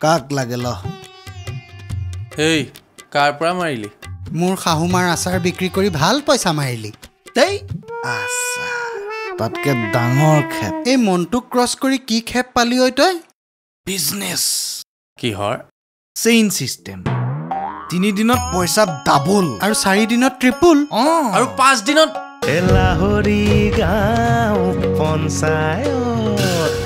কাক লাগে ল হেই কাৰ পৰা মাৰিলি মোৰ শাহুমাৰ আচাৰ বিক্ৰী কৰি ভাল পইচা মাৰিলি দেই আচ্ছা তাতকে ডাঙৰ খেপ এই মনটোক ক্ৰছ কৰি কি খেপ পালি ঐ তই বিজনেছ কিহৰ চেইন চিষ্টেম 3 দিনত পইচা ডাবল আৰু 4 দিনত ট্ৰিপল আৰু 5 দিনত লাহৰি গাঁও পঞ্চায়ত